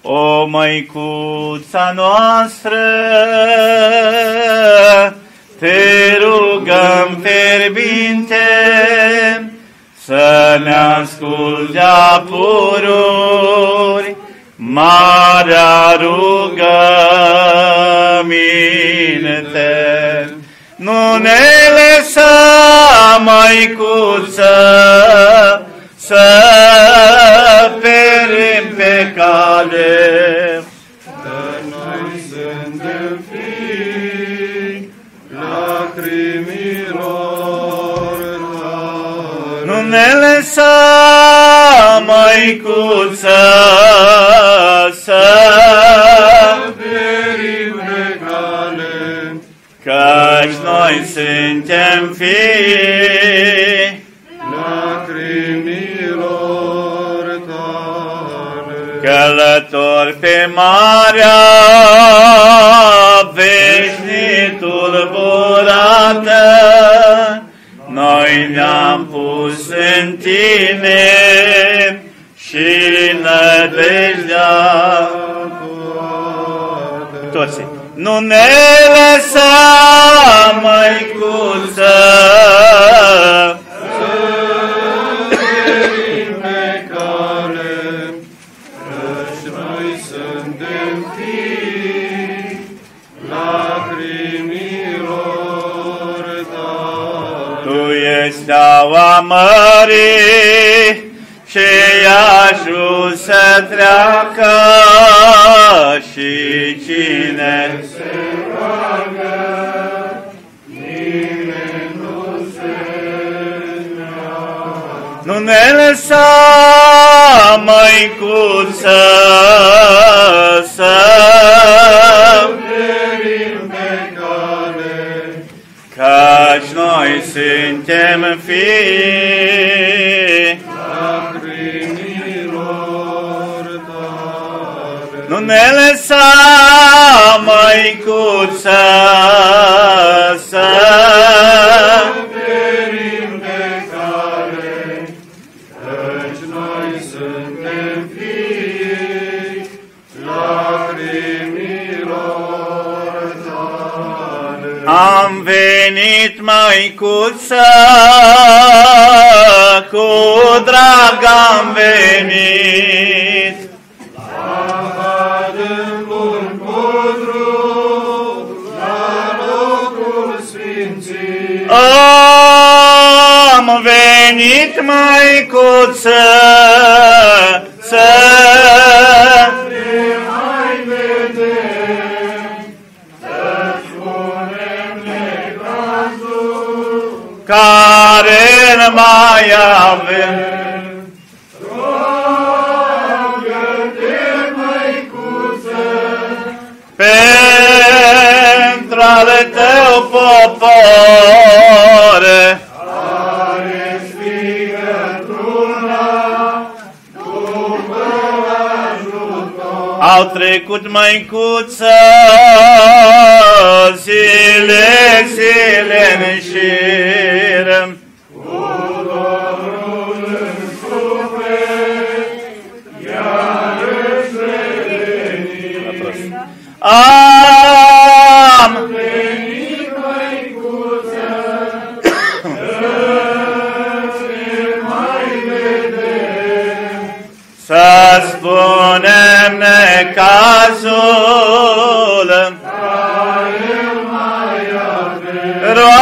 O Măicuța noastră, te rugăm fierbinte să ne asculți apururi, marea rugăminte. Nu ne lăsa, Măicuță, să perim pe cale. Că noi suntem fii lacrimilor tale. Nu ne lăsa, Măicuță, să perim pe cale. căci noi suntem fii lacrimilor tale. călători pe marea veșnic tulburată. Noi ne-am pus în tine și nădejdea toți. Nu ne lăsa, Măicuță, Să perim pe cale, căci noi suntem fii lacrimilor tale. Tu ești steaua mării și ajuns să treacă și cine Se roagă, nimeni nu se neagă. nu ne lăsa, Măicuță, să Perim pe cale, căci noi suntem fii. lacrimilor tale. Nu ne lăsa, Măicuță, să Perim pe cale, căci noi suntem fii lacrimilor tale. am venit, Măicuță, cu drag am venit. Adâncul codru, la locul sfințit. Am venit, Măicuță, să Ne mai vedem, să spunem necazul, care nu mai avem. roagă-te, Măicuță, Pentru al tău popor care strigătuna după ajutor. au trecut, Măicuță, zile în șir. Cu dorul în suflet, iarăși revenit. Am Venit, Măicuță, să ne mai vedem. să spunem necazul, Care mai avem.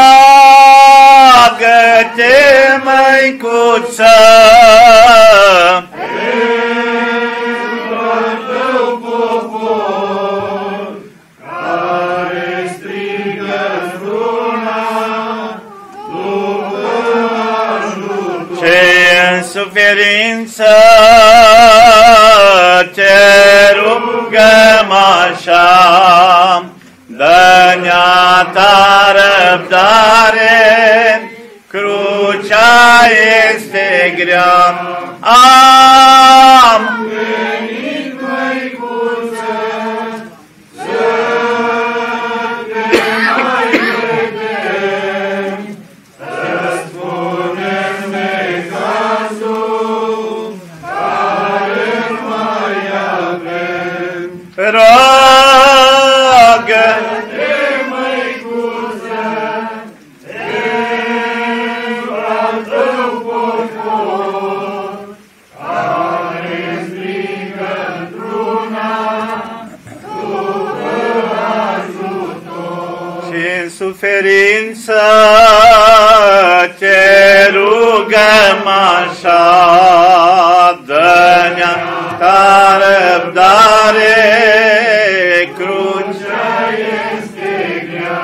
roagă-te, Măicuță, Pentru al tău popor, care strigă struna după ajutor. ce în suferință te rugăm așa, dă-ne-a ta răbdare, crucea este grea. Am Venit, Măicuță, să te mai vedem, să spunem necazul care mai avem. Roagă-te, Măicuță, al tău popor, care strigă într-una după ajutor. și în suferință te rugăm așa, dă-ne-a ta răbdare, crucea este grea.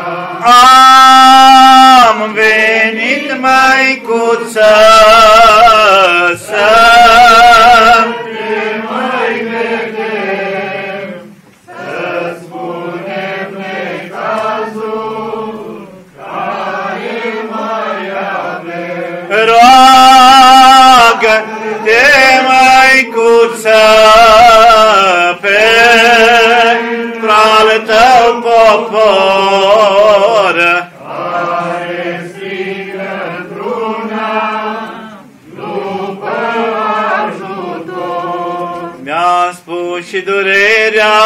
am venit, Măicuță, să Te mai vedem, să spunem necazul care mai avem. roagă-te, Măicuță, pentru al tău popor, Care strigă într-una după ajutor. mi-a spus și durerea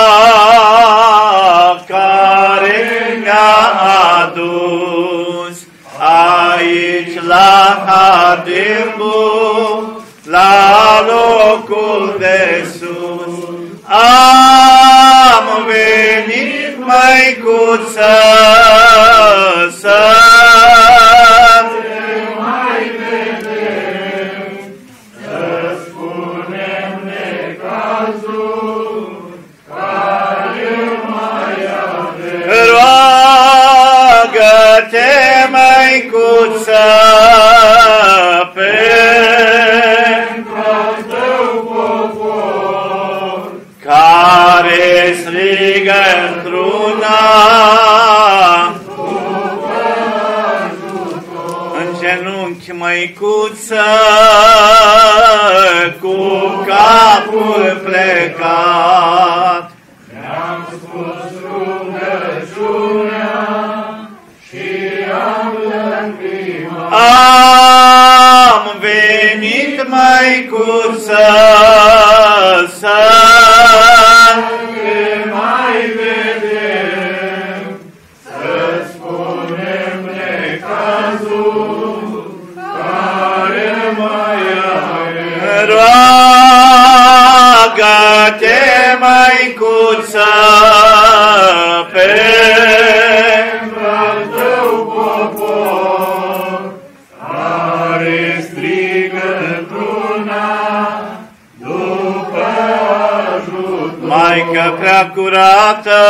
care mi-a adus aici la Hadimbu, la locul de sus. Am venit, Măicuță, să Te mai vedem, să spunem necazul care mai avem. roagă-te, Măicuță, Pentru al tău popor, care strigă într-una în genunchi, Măicuță, cu capul plecat. ne-am spus rugăciunea și am lăcrimat. Am venit, Măicuță, să Te mai vedem, să spunem necazul care mai avem. roagă-te, Măicuță, Pentru al tău popor, care strigă într-una după ajutor. Maică prea curată,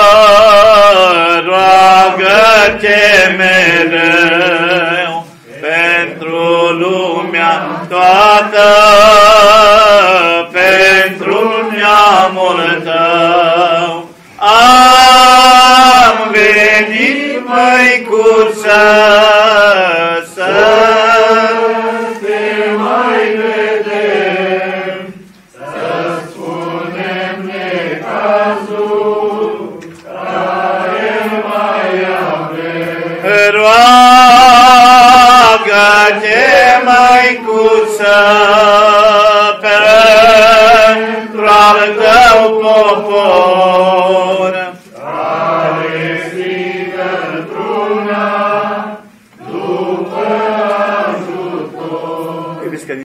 roagă-te mereu pentru lumea toată, pentru neamul tău. Am venit, Măicuță, să Te mai vedem, să spunem necazul care mai avem. roagă-te, Măicuță, pentru al tău popor,